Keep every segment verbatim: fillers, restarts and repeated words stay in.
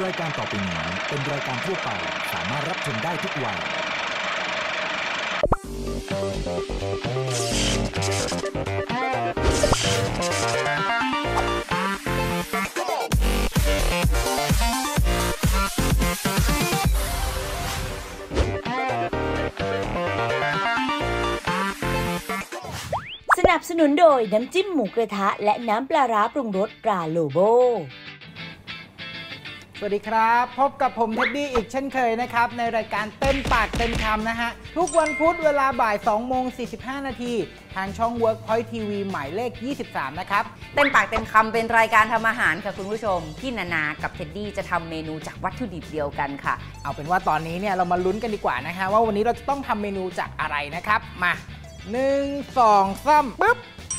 รายการต่อไปนี้เป็นรายการทั่วไปสามารถรับชมได้ทุกวัยสนับสนุนโดยน้ำจิ้มหมูกระทะและน้ำปลาร้าปรุงรสตราโลโบสวัสดีครับพบกับผมเท็ดดี้อีกเช่นเคยนะครับในรายการเต็มปากเต็มคำนะฮะทุกวันพุธเวลาบ่ายสองโมงสี่สิบห้านาทีทางช่อง Workpoint ที วี หมายเลขยี่สิบสามนะครับเต็มปากเต็มคำเป็นรายการทำอาหารค่ะคุณผู้ชมที่นานากับเท็ดดี้จะทำเมนูจากวัตถุดิบเดียวกันค่ะเอาเป็นว่าตอนนี้เนี่ยเรามาลุ้นกันดีกว่านะฮะว่าวันนี้เราจะต้องทำเมนูจากอะไรนะครับมาหนึ่ง สอง สามปึ๊บ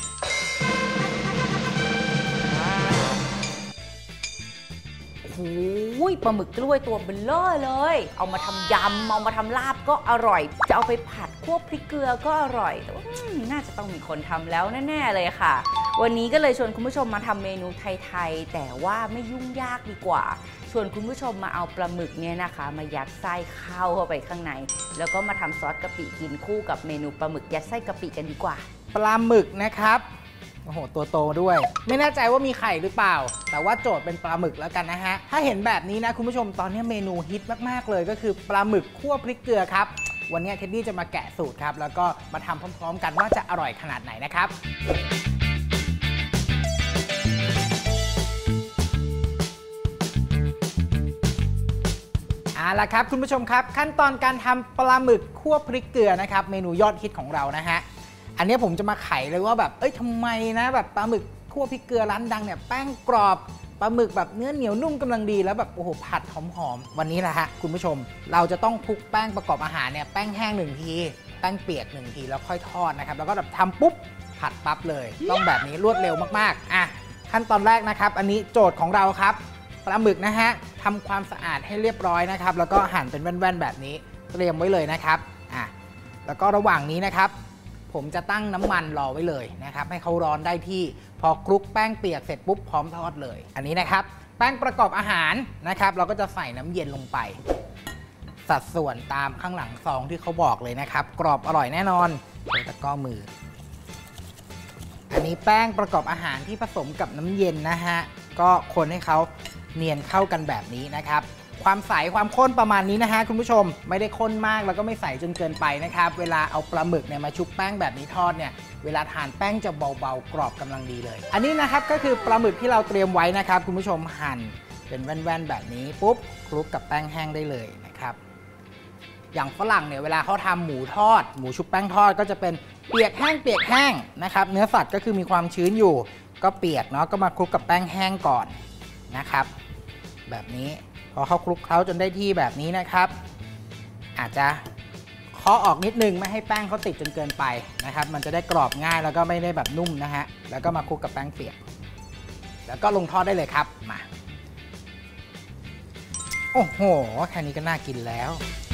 โอ้ยปลาหมึกกล้วยตัวเบลอเลยเอามาทำยำเอามาทำลาบก็อร่อยจะเอาไปผัดคั่วพริกเกลือก็อร่อยแต่ว่าน่าจะต้องมีคนทำแล้วแน่ๆเลยค่ะวันนี้ก็เลยชวนคุณผู้ชมมาทำเมนูไทยๆแต่ว่าไม่ยุ่งยากดีกว่าชวนคุณผู้ชมมาเอาปลาหมึกเนี่ยนะคะมายัดไส้เข้าเข้าไปข้างในแล้วก็มาทำซอสกะปิกินคู่กับเมนูปลาหมึกยัดไส้กะปิกันดีกว่าปลาหมึกนะครับโอ้โหตัวโตด้วยไม่แน่ใจว่ามีไข่หรือเปล่าแต่ว่าโจทย์เป็นปลาหมึกแล้วกันนะฮะถ้าเห็นแบบนี้นะคุณผู้ชมตอนนี้เมนูฮิตมากๆเลยก็คือปลาหมึกคั่วพริกเกลือครับวันนี้เท็ดดี้จะมาแกะสูตรครับแล้วก็มาทำพร้อมๆกันว่าจะอร่อยขนาดไหนนะครับเอาล่ะครับคุณผู้ชมครับขั้นตอนการทำปลาหมึกคั่วพริกเกลือนะครับเมนูยอดฮิตของเรานะฮะอันนี้ผมจะมาไขเลยว่าแบบเอ้ยทำไมนะแบบปลาหมึกคั่วพริกเกลือร้านดังเนี่ยแป้งกรอบปลาหมึกแบบเนื้อเหนียวนุ่มกำลังดีแล้วแบบโอ้โหผัดหอมๆวันนี้แหละฮะคุณผู้ชมเราจะต้องคลุกแป้งประกอบอาหารเนี่ยแป้งแห้งหนึ่งทีแป้งเปียกหนึ่งทีแล้วค่อยทอดนะครับแล้วก็แบบทำปุ๊บผัดปั๊บเลยต้องแบบนี้รวดเร็วมากๆอ่ะขั้นตอนแรกนะครับอันนี้โจทย์ของเราครับปลาหมึกนะฮะทำความสะอาดให้เรียบร้อยนะครับแล้วก็หั่นเป็นแว่นๆแบบนี้เตรียมไว้เลยนะครับอ่ะแล้วก็ระหว่างนี้นะครับผมจะตั้งน้ำมันรอไว้เลยนะครับให้เขาร้อนได้ที่พอคลุกแป้งเปียกเสร็จปุ๊บพร้อมทอดเลยอันนี้นะครับแป้งประกอบอาหารนะครับเราก็จะใส่น้ำเย็นลงไปสัดส่วนตามข้างหลังซองที่เขาบอกเลยนะครับกรอบอร่อยแน่นอนใช้ตะกร้อมืออันนี้แป้งประกอบอาหารที่ผสมกับน้ำเย็นนะฮะก็คนให้เขาเนียนเข้ากันแบบนี้นะครับความใสความข้นประมาณนี้นะฮะคุณผู้ชมไม่ได้ข้นมากแล้วก็ไม่ใสจนเกินไปนะครับเวลาเอาปลาหมึกเนี่ยมาชุบแป้งแบบนี้ทอดเนี่ยเวลาทานแป้งจะเบาๆกรอบกำลังดีเลยอันนี้นะครับก็คือปลาหมึกที่เราเตรียมไว้นะครับคุณผู้ชมหั่นเป็นแว่นๆแบบนี้ปุ๊บคลุกกับแป้งแห้งได้เลยนะครับอย่างฝรั่งเนี่ยเวลาเขาทำหมูทอดหมูชุบแป้งทอดก็จะเป็นเปียกแห้งเปียกแห้งนะครับเนื้อสัตว์ก็คือมีความชื้นอยู่ก็เปียกเนาะก็มาคลุกกับแป้งแห้งก่อนนะครับแบบนี้พอเขาคลุกเคล้าจนได้ที่แบบนี้นะครับอาจจะเคาะออกนิดนึงไม่ให้แป้งเขาติดจนเกินไปนะครับมันจะได้กรอบง่ายแล้วก็ไม่ได้แบบนุ่มนะฮะแล้วก็มาคลุกกับแป้งเปียกแล้วก็ลงทอดได้เลยครับมาโอ้โหแค่นี้ก็น่ากินแล้ว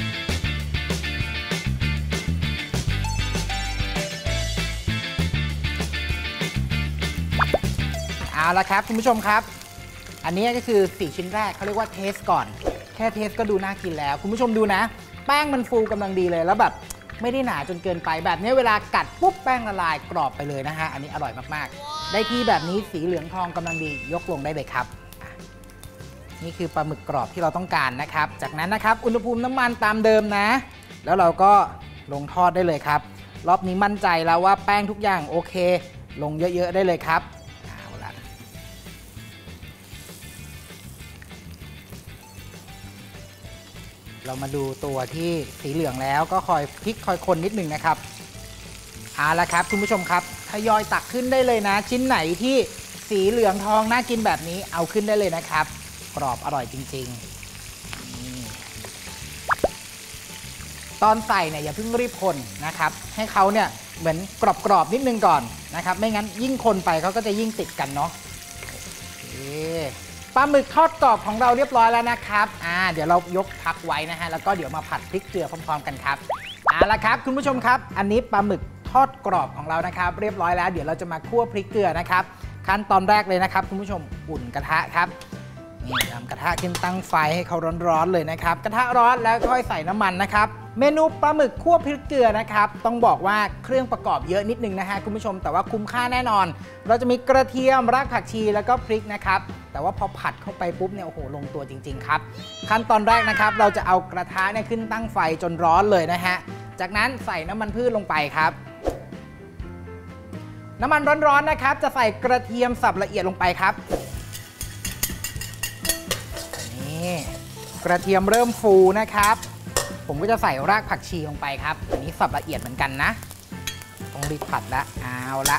เอาละครับคุณผู้ชมครับอันนี้ก็คือสี่ชิ้นแรกเขาเรียกว่าเทสก่อนแค่เทสก็ดูน่ากินแล้วคุณผู้ชมดูนะแป้งมันฟูกำลังดีเลยแล้วแบบไม่ได้หนาจนเกินไปแบบนี้เวลากัดปุ๊บแป้งละลายกรอบไปเลยนะฮะอันนี้อร่อยมากๆได้ที่แบบนี้สีเหลืองทองกำลังดียกลงได้เลยครับนี่คือปลาหมึกกรอบที่เราต้องการนะครับจากนั้นนะครับอุณหภูมิน้ำมันตามเดิมนะแล้วเราก็ลงทอดได้เลยครับรอบนี้มั่นใจแล้วว่าแป้งทุกอย่างโอเคลงเยอะๆได้เลยครับเรามาดูตัวที่สีเหลืองแล้วก็คอยพลิกคอยคนนิดนึงนะครับเอาละครับคุณผู้ชมครับทยอยตักขึ้นได้เลยนะชิ้นไหนที่สีเหลืองทองน่ากินแบบนี้เอาขึ้นได้เลยนะครับกรอบอร่อยจริงๆตอนใส่เนี่ยอย่าเพิ่งรีบคนนะครับให้เขาเนี่ยเหมือนกรอบๆนิดนึงก่อนนะครับไม่งั้นยิ่งคนไปเขาก็จะยิ่งติดกันเนาะปลาหมึกทอดกรอบของเราเรียบร้อยแล้วนะครับอ่าเดี๋ยวเรายกพักไว้นะฮะแล้วก็เดี๋ยวมาผัดพริกเกลือพร้อมๆกันครับเอาละครับคุณผู้ชมครับอันนี้ปลาหมึกทอดกรอบของเรานะครับเรียบร้อยแล้วเดี๋ยวเราจะมาคั่วพริกเกลือนะครับขั้นตอนแรกเลยนะครับคุณผู้ชมอุ่นกระทะครับนี่นำกระทะขึ้นตั้งไฟให้เขาร้อนๆเลยนะครับกระทะร้อนแล้วค่อยใส่น้ำมันนะครับเมนูปลาหมึกคั่วพริกเกลือนะครับต้องบอกว่าเครื่องประกอบเยอะนิดนึงนะฮะคุณผู้ชมแต่ว่าคุ้มค่าแน่นอนเราจะมีกระเทียมรากผักชีแล้วก็พริกนะครับแต่ว่าพอผัดเข้าไปปุ๊บเนี่ยโอ้โหลงตัวจริงๆครับขั้นตอนแรกนะครับเราจะเอากระทะเนี่ยขึ้นตั้งไฟจนร้อนเลยนะฮะจากนั้นใส่น้ำมันพืชลงไปครับน้ำมันร้อนๆนะครับจะใส่กระเทียมสับละเอียดลงไปครับนี่กระเทียมเริ่มฟูนะครับผมก็จะใส่รากผักชีลงไปครับอันนี้สับละเอียดเหมือนกันนะต้องรีบผัดละเอาละ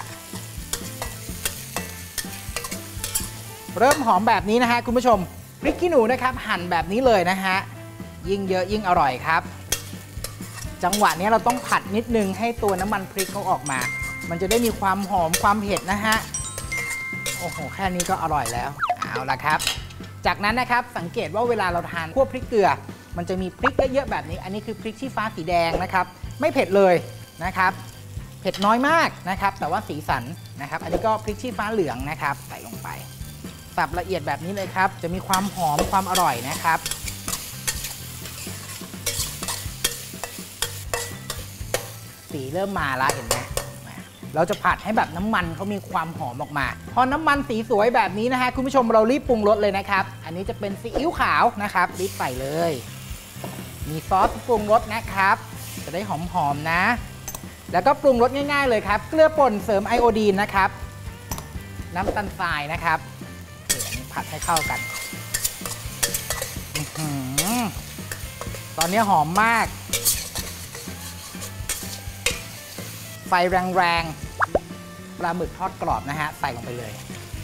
เริ่มหอมแบบนี้นะฮะคุณผู้ชมพริกขี้หนูนะครับหั่นแบบนี้เลยนะฮะยิ่งเยอะยิ่งอร่อยครับจังหวะนี้เราต้องผัดนิดนึงให้ตัวน้ำมันพริกเขาออกมามันจะได้มีความหอมความเผ็ดนะฮะโอ้โหแค่นี้ก็อร่อยแล้วเอาละครับจากนั้นนะครับสังเกตว่าเวลาเราทานคั่วพริกเกลือมันจะมีพริกเยอะๆแบบนี้อันนี้คือพริกชี้ฟ้าสีแดงนะครับไม่เผ็ดเลยนะครับเผ็ดน้อยมากนะครับแต่ว่าสีสันนะครับอันนี้ก็พริกชี้ฟ้าเหลืองนะครับใส่ลงไปสับละเอียดแบบนี้เลยครับจะมีความหอมความอร่อยนะครับสีเริ่มมาแล้วเห็นไหมเราจะผัดให้แบบน้ำมันเขามีความหอมออกมาพอน้ำมันสีสวยแบบนี้นะฮะคุณผู้ชมเรารีบปรุงรสเลยนะครับอันนี้จะเป็นซีอิ๊วขาวนะครับรีบใส่เลยมีซอสปรุงรสนะครับจะได้หอมๆนะแล้วก็ปรุงรสง่ายๆเลยครับเกลือป่นเสริมไอโอดีนนะครับน้ำตาลทรายนะครับเดี๋ยวนี้ผัดให้เข้ากันตอนนี้หอมมากไฟแรงๆปลาหมึกทอดกรอบนะฮะใส่ลงไปเลย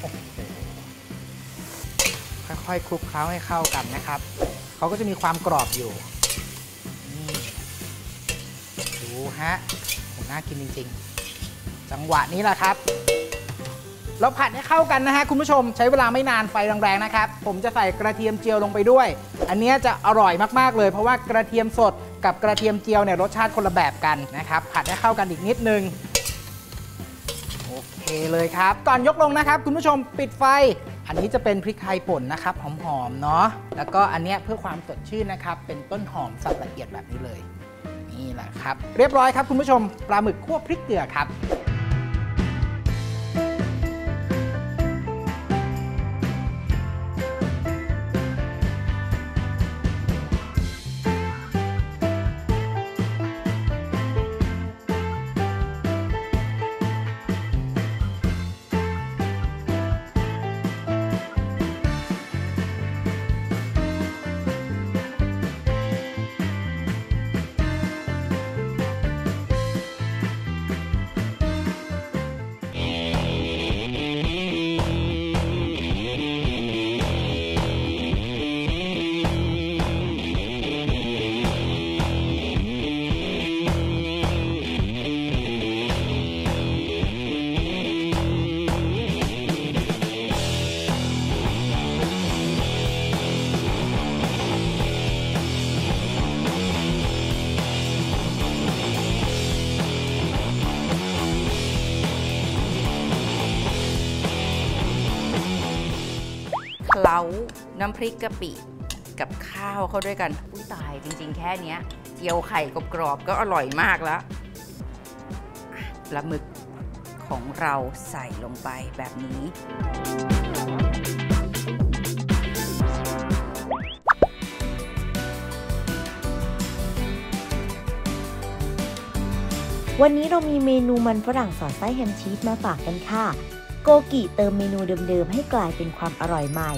ค่อยๆคลุกเคล้าให้เข้ากันนะครับเขาก็จะมีความกรอบอยู่นี่ดูฮะน่ากินจริงๆจังหวะนี้แหละครับเราผัดให้เข้ากันนะฮะคุณผู้ชมใช้เวลาไม่นานไฟแรงๆนะครับผมจะใส่กระเทียมเจียวลงไปด้วยอันนี้จะอร่อยมากๆเลยเพราะว่ากระเทียมสดกับกระเทียมเจียวเนี่ยรสชาติคนละแบบกันนะครับผัดให้เข้ากันอีกนิดนึงโอเคเลยครับก่อนยกลงนะครับคุณผู้ชมปิดไฟอันนี้จะเป็นพริกไทยป่นนะครับหอมๆเนาะแล้วก็อันนี้เพื่อความสดชื่นนะครับเป็นต้นหอมสับละเอียดแบบนี้เลยนี่แหละครับเรียบร้อยครับคุณผู้ชมปลาหมึกคั่วพริกเกลือครับเคล้าน้ำพริกกะปิกับข้าวเข้าด้วยกันอุ้ยตายจริงๆแค่นี้เจียวไข่กรอบๆก็อร่อยมากแล้วปลาหมึกของเราใส่ลงไปแบบนี้วันนี้เรามีเมนูมันฝรั่งสอดไส้แฮมชีสมาฝากกันค่ะโกกิเติมเมนูเดิมๆให้กลายเป็นความอร่อยใหม่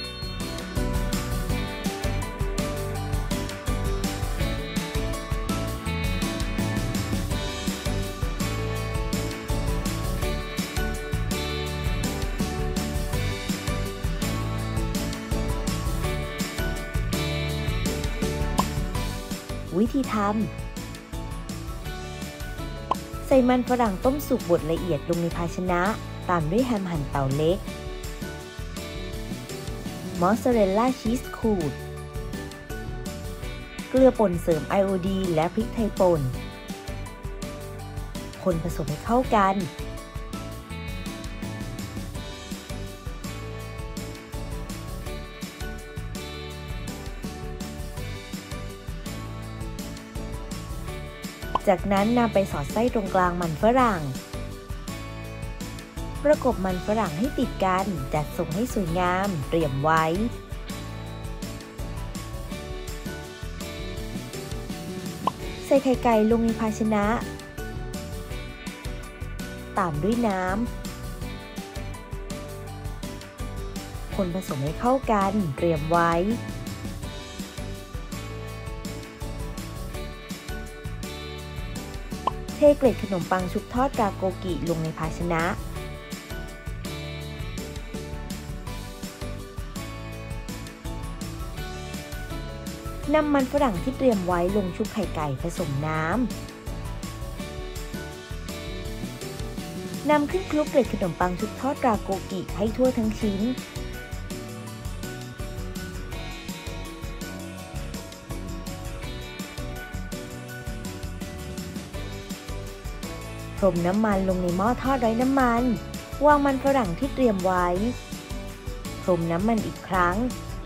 วิธีทำใส่มันฝรั่งต้มสุกบดละเอียดลงในภาชนะตามด้วยแฮมหั่นเต๋าเล็กมอสซาเรลล่าชีสขูดเกลือป่นเสริมไอโอดีนและพริกไทยป่นคนผสมให้เข้ากันจากนั้นนำไปสอดไส้ตรงกลางมันฝรั่งประกบมันฝรั่งให้ติดกันจัดส่งให้สวยงามเตรียมไว้ใส่ไข่ไก่ลงในภาชนะตามด้วยน้ำคนผสมให้เข้ากันเตรียมไว้เทเกล็ดขนมปังชุบทอดกาโกกิลงในภาชนะนำมันฝรั่งที่เตรียมไว้ลงชุบไข่ไก่ผสมน้ำนำขึ้นคลุกเกล็ดขนมปังชุบทอดกาโกกิให้ทั่วทั้งชิ้นพรมน้ำมันลงในหม้อทอดไร้น้ำมันวางมันฝรั่งที่เตรียมไว้พรมน้ำมันอีกครั้ง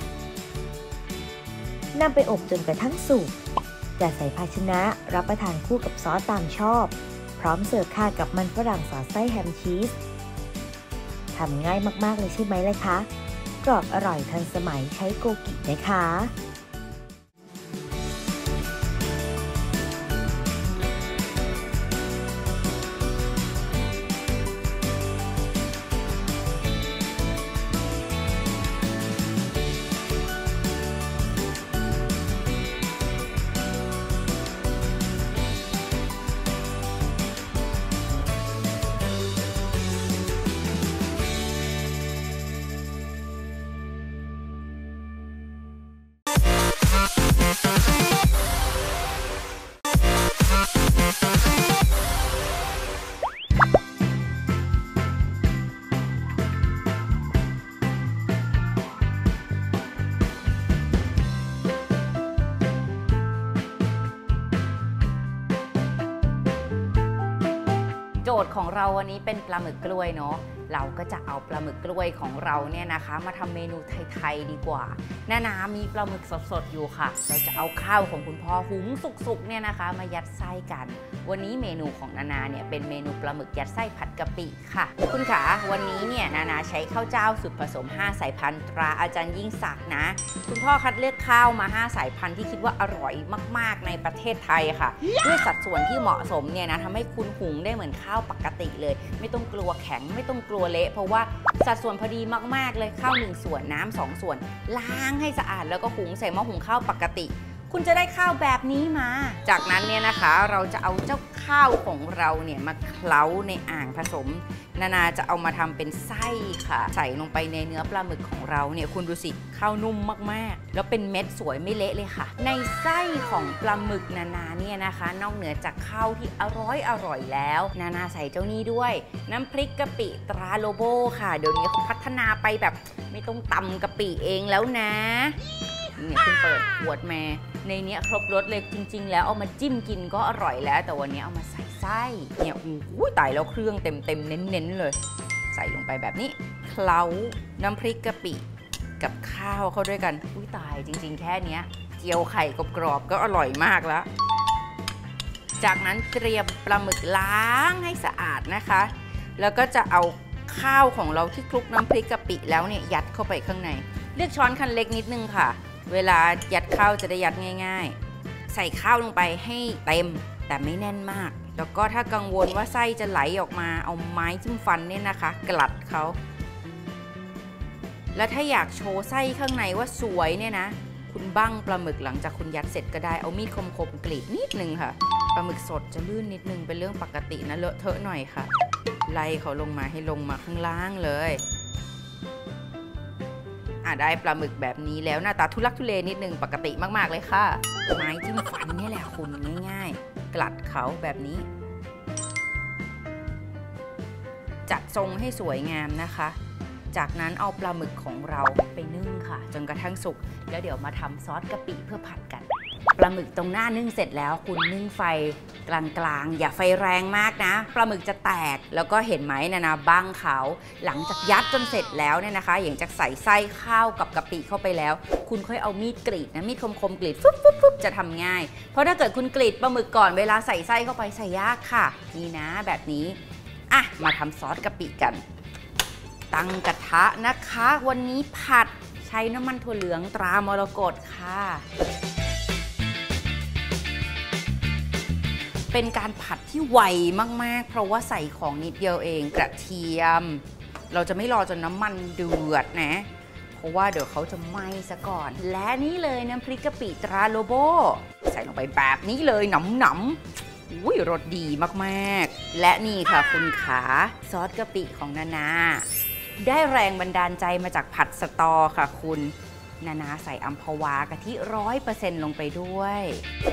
นำไปอบจนกระทั่งสุกจัดใส่ภาชนะรับประทานคู่กับซอสตามชอบพร้อมเสิร์ฟค่ะกับมันฝรั่งสอดไส้แฮมชีสทำง่ายมากๆเลยใช่ไหมล่ะคะกรอบอร่อยทันสมัยใช้โกกินะคะโจทย์ของเราวันนี้เป็นปลาหมึกกล้วยเนาะเราก็จะเอาปลาหมึกกล้วยของเราเนี่ยนะคะมาทำเมนูไทยๆดีกว่านานามีปลาหมึกสดๆอยู่ค่ะเราจะเอาข้าวของคุณพ่อหุงสุกๆเนี่ยนะคะมายัดไส้กันวันนี้เมนูของนานาเนี่ยเป็นเมนูปลาหมึกยัดไส้ผัดกะปิค่ะคุณขาวันนี้เนี่ยนานาใช้ข้าวเจ้าสูตรผสมห้าสายพันธุ์ตราอาจารย์ยิ่งศักดิ์นะคุณพ่อคัดเลือกข้าวมาห้าสายพันธุ์ที่คิดว่าอร่อยมากๆในประเทศไทยค่ะด้วยสัดส่วนที่เหมาะสมเนี่ยนะทำให้คุณหุงได้เหมือนข้าวปกติเลยไม่ต้องกลัวแข็งไม่ต้องกลัวเละเพราะว่าสัดส่วนพอดีมากๆเลยข้าวหนึ่งส่วนน้ำสองส่วนล้างให้สะอาดแล้วก็หุงใส่หม้อหุงข้าวปกติคุณจะได้ข้าวแบบนี้มาจากนั้นเนี่ยนะคะเราจะเอาเจ้าข้าวของเราเนี่ยมาเคล้าในอ่างผสมนานาจะเอามาทำเป็นไส้ค่ะใส่ลงไปในเนื้อปลาหมึกของเราเนี่ยคุณดูสิข้าวนุ่มมากๆแล้วเป็นเม็ดสวยไม่เละเลยค่ะในไส้ของปลาหมึกนานาเนี่ยนะคะนอกเหนือจากข้าวที่อร่อยอร่อยแล้วนานาใส่เจ้านี้ด้วยน้ำพริกกะปิตราโลโบค่ะเดี๋ยวนี้เขาพัฒนาไปแบบไม่ต้องตำกะปิเองแล้วนะเนี่ยคุณเปิดขวดมาในนี้ครบรสเลยจริงๆแล้วเอามาจิ้มกินก็อร่อยแล้วแต่วันนี้เอามาใส่ไส้เนี่ยอู้ตายแล้วเครื่องเต็มๆเน้นๆเลยใส่ลงไปแบบนี้เคล้าน้ำพริกกะปิกับข้าวเข้าด้วยกันอุ้ยตายจริงๆแค่นี้เจียวไข่กรอบๆก็อร่อยมากแล้วจากนั้นเตรียมปลาหมึกล้างให้สะอาดนะคะแล้วก็จะเอาข้าวของเราที่คลุกน้ำพริกกะปิแล้วเนี่ยยัดเข้าไปข้างในเลือกช้อนคันเล็กนิดนึงค่ะเวลายัดข้าวจะได้ยัดง่ายๆใส่ข้าวลงไปให้เต็มแต่ไม่แน่นมากแล้วก็ถ้ากังวลว่าไส้จะไหลออกมาเอาไม้จิ้มฟันเนี่ยนะคะกลัดเขาแล้วถ้าอยากโชว์ไส้ข้างในว่าสวยเนี่ยนะคุณบั้งปลาหมึกหลังจากคุณยัดเสร็จก็ได้เอามีดคมๆกรีดนิดนึงค่ะปลาหมึกสดจะลื่นนิดนึงเป็นเรื่องปกตินะเลอะเทอะหน่อยค่ะไล่เขาลงมาให้ลงมาข้างล่างเลยได้ปลาหมึกแบบนี้แล้วหน้าตาทุลักทุเลนิดนึงปกติมากๆเลยค่ะไม้จิ้มฟันนี่แหละคุณง่ายๆกลัดเขาแบบนี้จัดทรงให้สวยงามนะคะจากนั้นเอาปลาหมึกของเราไปนึ่งค่ะจนกระทั่งสุกแล้วเดี๋ยวมาทำซอสกะปิเพื่อผัดกันปลาหมึกตรงหน้านึ่งเสร็จแล้วคุณนึ่งไฟกลางๆอย่าไฟแรงมากนะปลาหมึกจะแตกแล้วก็เห็นไหมนะนะบ้างเขาหลังจากยัดจนเสร็จแล้วเนี่ยนะคะอย่างจากใส่ไส้ข้าวกับกะปิเข้าไปแล้วคุณค่อยเอามีดกรีดนะมีดคมๆกรีดฟึ๊บฟึ๊บฟึ๊บจะทำง่ายเพราะถ้าเกิดคุณกรีดปลาหมึกก่อนเวลาใส่ไส้เข้าไปใส่ยากค่ะนี่นะแบบนี้อ่ะมาทำซอสกะปิกันตั้งกระทะนะคะวันนี้ผัดใช้น้ำมันถั่วเหลืองตรามรกตค่ะเป็นการผัดที่ไวมากๆเพราะว่าใส่ของนิดเดียวเองกระเทียมเราจะไม่รอจนน้ำมันเดือดนะเพราะว่าเดี๋ยวเขาจะไหม้ซะก่อนและนี่เลยน้ำพริกกะปิตราโลโบใส่ลงไปแบบนี้เลยหนำๆอุ้ยรสดีมากๆและนี่ค่ะคุณขาซอสกะปิของนานาได้แรงบันดาลใจมาจากผัดสตอค่ะคุณนานาใส่อัมพวากะทิร้อยเปอร์เซ็นต์ลงไปด้วย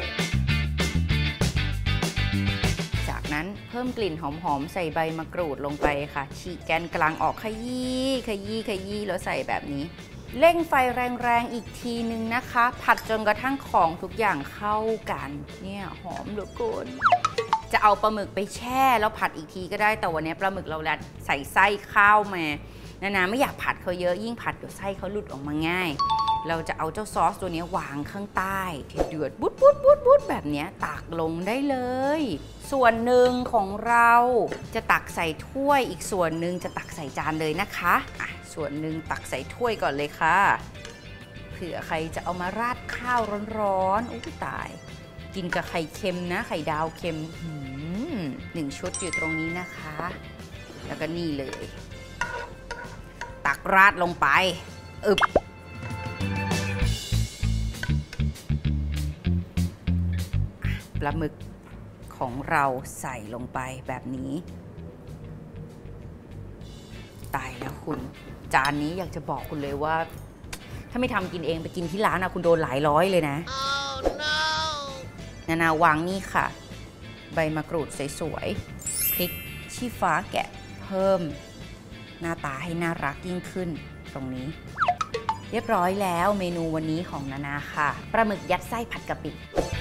จากนั้นเพิ่มกลิ่นหอมๆใส่ใบมะกรูดลงไปค่ะฉีกแกนกลางออกขยี้ขยี้ขยี้แล้วใส่แบบนี้เร่งไฟแรงๆอีกทีนึงนะคะผัดจนกระทั่งของทุกอย่างเข้ากันเนี่ยหอมเหลือเกินจะเอาปลาหมึกไปแช่แล้วผัดอีกทีก็ได้แต่วันนี้ปลาหมึกเราใส่ไส้ข้าวมานานาไม่อยากผัดเขาเยอะยิ่งผัดเดี๋ยวไส้เขาหลุดออกมาง่ายเราจะเอาเจ้าซอสตัวนี้วางข้างใต้ที่เดือดบุ๊ดบุ๊ดบุ๊ดบุ๊ดแบบนี้ตักลงได้เลยส่วนหนึ่งของเราจะตักใส่ถ้วยอีกส่วนหนึ่งจะตักใส่จานเลยนะคะอ่ะส่วนหนึ่งตักใส่ถ้วยก่อนเลยค่ะเผื่อใครจะเอามาราดข้าวร้อนๆอุ๊ยตายกินกับไข่เค็มนะไข่ดาวเค็มหนึ่งชุดอยู่ตรงนี้นะคะแล้วก็นี่เลยตักราดลงไปอึบปลาหมึกของเราใส่ลงไปแบบนี้ตายแล้วคุณจานนี้อยากจะบอกคุณเลยว่าถ้าไม่ทำกินเองไปกินที่ร้านนะคุณโดนหลายร้อยเลยนะ oh, no. นานาวางนี่ค่ะใบมะกรูดสวยๆพริกชี้ฟ้าแกะเพิ่มหน้าตาให้น่ารักยิ่งขึ้นตรงนี้เรียบร้อยแล้วเมนูวันนี้ของนานาค่ะปลาหมึกยัดไส้ผัดกะปิ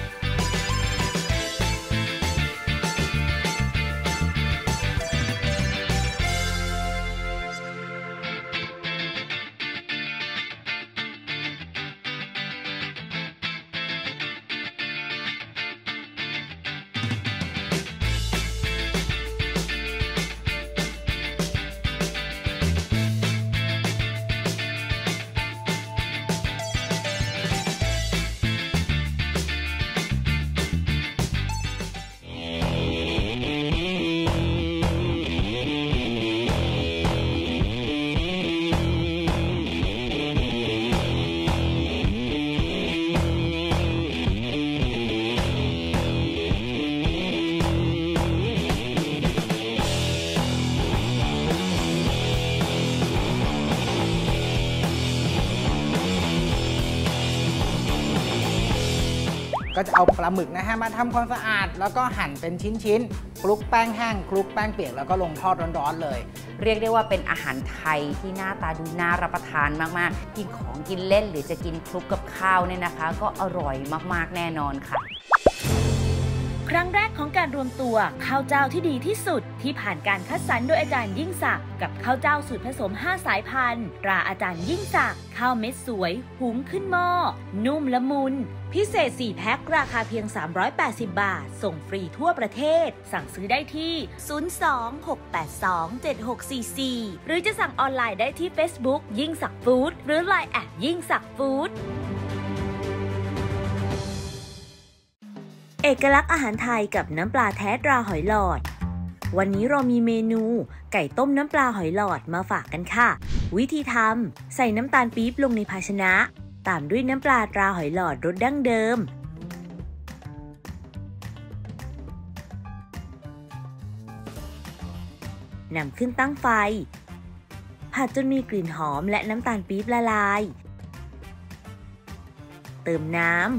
ก็จะเอาปลาหมึกนะฮะมาทำความสะอาดแล้วก็หั่นเป็นชิ้นๆคลุกแป้งแห้งคลุกแป้งเปียกแล้วก็ลงทอดร้อนๆเลยเรียกได้ว่าเป็นอาหารไทยที่หน้าตาดูน่ารับประทานมากๆกินของกินเล่นหรือจะกินคลุกกับข้าวเนี่ยนะคะก็อร่อยมากๆแน่นอนค่ะครั้งแรกของการรวมตัวข้าวเจ้าที่ดีที่สุดที่ผ่านการคัดสรรโดยอาจารย์ยิ่งศักดิ์กับข้าวเจ้าสูตรผสมห้าสายพันธุ์ตราอาจารย์ยิ่งศักดิ์ข้าวเม็ดสวยหุงขึ้นหม้อนุ่มละมุนพิเศษสี่แพ็คราคาเพียงสามร้อยแปดสิบบาทส่งฟรีทั่วประเทศสั่งซื้อได้ที่ศูนย์ สอง หก แปด สอง เจ็ด หก สี่ สี่หรือจะสั่งออนไลน์ได้ที่ Facebook ยิ่งศักดิ์ฟู้ดหรือ ไลน์ แอท ยิ่งศักดิ์ฟู้ดเอกลักษณ์อาหารไทยกับน้ำปลาแท้ตราหอยหลอดวันนี้เรามีเมนูไก่ต้มน้ำปลาหอยหลอดมาฝากกันค่ะวิธีทำใส่น้ำตาลปี๊บลงในภาชนะตามด้วยน้ำปลาตราหอยหลอดรสดั้งเดิมนำขึ้นตั้งไฟผัดจนมีกลิ่นหอมและน้ำตาลปี๊บละลายเติมน้ำ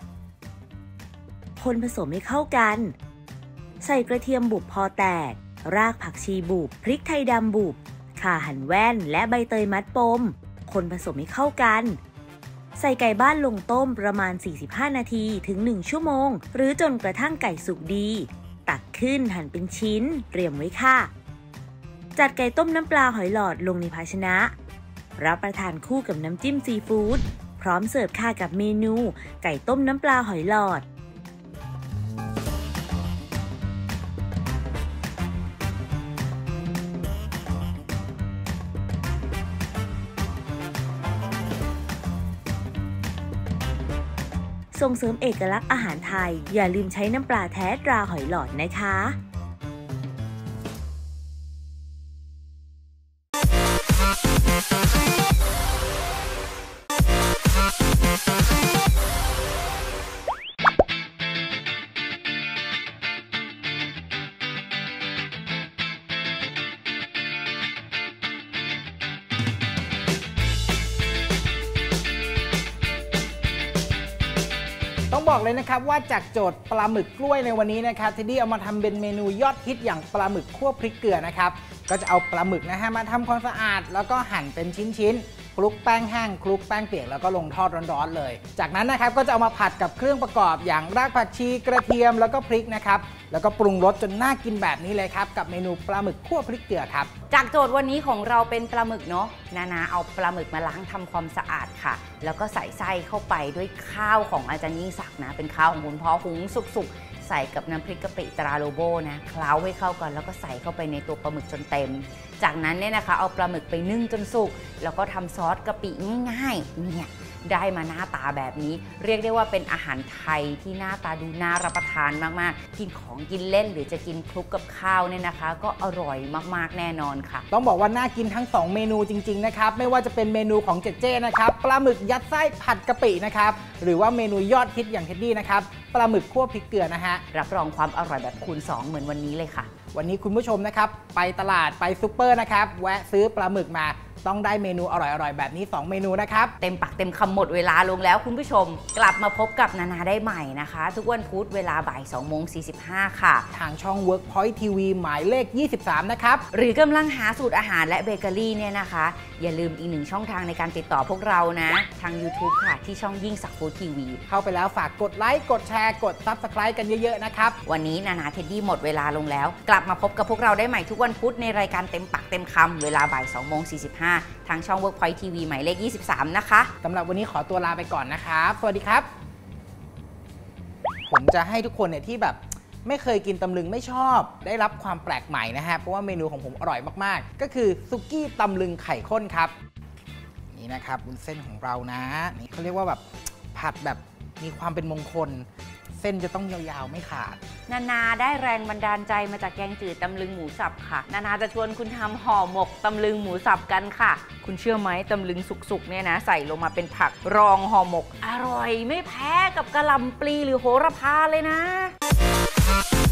คนผสมให้เข้ากันใส่กระเทียมบุบพอแตกรากผักชีบุบพริกไทยดำบุบข่าหั่นแว่นและใบเตยมัดปมคนผสมให้เข้ากันใส่ไก่บ้านลงต้มประมาณสี่สิบห้านาทีถึงหนึ่งชั่วโมงหรือจนกระทั่งไก่สุกดีตักขึ้นหั่นเป็นชิ้นเตรียมไว้ค่ะจัดไก่ต้มน้ำปลาหอยหลอดลงในภาชนะรับประทานคู่กับน้ำจิ้มซีฟู้ดพพร้อมเสิร์ฟค่ะกับเมนูไก่ต้มน้ำปลาหอยหลอดส่งเสริมเอกลักษณ์อาหารไทยอย่าลืมใช้น้ำปลาแท้ตราหอยหลอดนะคะต้องบอกเลยนะครับว่าจากโจทย์ปลาหมึกกล้วยในวันนี้นะครับทีดี้เอามาทำเป็นเมนูยอดฮิตอย่างปลาหมึกคั่วพริกเกลือนะครับก็จะเอาปลาหมึกนะฮะมาทำความสะอาดแล้วก็หั่นเป็นชิ้นๆคลุกแป้งแห้งคลุกแป้งเปียกแล้วก็ลงทอดร้อนๆเลยจากนั้นนะครับก็จะเอามาผัดกับเครื่องประกอบอย่างรากผักชีกระเทียมแล้วก็พริกนะครับแล้วก็ปรุงรสจนน่ากินแบบนี้เลยครับกับเมนูปลาหมึกคั่วพริกเกลือครับจากโจทย์วันนี้ของเราเป็นปลาหมึกเนาะนานาเอาปลาหมึกมาล้างทำความสะอาดค่ะแล้วก็ใส่ไส้เข้าไปด้วยข้าวของอาจารย์ยิ่งศักดิ์นะเป็นข้าวของคุณพ่อหุงสุกๆใส่กับน้ำพริกกะปิตราโลโบนะเคล้าให้เข้ากันแล้วก็ใส่เข้าไปในตัวปลาหมึกจนเต็มจากนั้นเนี่ยนะคะเอาปลาหมึกไปนึ่งจนสุกแล้วก็ทำซอสกะปิง่ายๆเนี่ยได้มาหน้าตาแบบนี้เรียกได้ว่าเป็นอาหารไทยที่หน้าตาดูน่ารับประทานมากๆกินของกินเล่นหรือจะกินคลุกกับข้าวเนี่ยนะคะก็อร่อยมากๆแน่นอนค่ะต้องบอกว่าน่ากินทั้งสองเมนูจริงๆนะครับไม่ว่าจะเป็นเมนูของเจเจนะครับปลาหมึกยัดไส้ผัดกะปินะครับหรือว่าเมนูยอดฮิตอย่างเท็ดดี้นะครับปลาหมึกคั่วพริกเกลือนะฮะรับรองความอร่อยแบบคูณสองเหมือนวันนี้เลยค่ะวันนี้คุณผู้ชมนะครับไปตลาดไปซุปเปอร์นะครับแวะซื้อปลาหมึกมาต้องได้เมนูอร่อยๆแบบนี้สองเมนูนะครับเต็มปากเต็มคำหมดเวลาลงแล้วคุณผู้ชมกลับมาพบกับนานาได้ใหม่นะคะทุกวันพุธเวลาบ่ายสองโมงสี่สิบห้าค่ะทางช่อง Workpoint ที วี หมายเลขยี่สิบสามนะครับหรือกำลังหาสูตรอาหารและเบเกอรี่เนี่ยนะคะอย่าลืมอีกหนึ่งช่องทางในการติดต่อพวกเรานะทาง YouTube ค่ะที่ช่องยิ่งศักดิ์ฟู้ดทีวีเข้าไปแล้วฝากกดไลค์กดแชร์กด ซับสไครบ์ กันเยอะๆนะครับวันนี้นานาเท็ดดี้หมดเวลาลงแล้วกลับมาพบกับพวกเราได้ใหม่ทุกวันพุธในรายการเต็มปากเต็มคำเวลาบ่ายสองโมงสี่สิบห้าทางช่อง Workpoint ที วี หมายเลขยี่สิบสามนะคะสำหรับวันนี้ขอตัวลาไปก่อนนะครับสวัสดีครับผมจะให้ทุกคนเนี่ยที่แบบไม่เคยกินตำลึงไม่ชอบได้รับความแปลกใหม่นะฮะเพราะว่าเมนูของผมอร่อยมากๆก็คือซุกี้ตำลึงไข่ข้นครับนี่นะครับวุ้นเส้นของเรานะนี่เขาเรียกว่าแบบผัดแบบมีความเป็นมงคลเส้นจะต้องยาวๆไม่ขาดนานาได้แรงบันดาลใจมาจากแกงจืดตำลึงหมูสับค่ะนานาจะชวนคุณทำห่อหมกตำลึงหมูสับกันค่ะคุณเชื่อไหมตำลึงสุกๆเนี่ยนะใส่ลงมาเป็นผักรองห่อหมกอร่อยไม่แพ้กับกะหล่ำปลีหรือโหระพาเลยนะ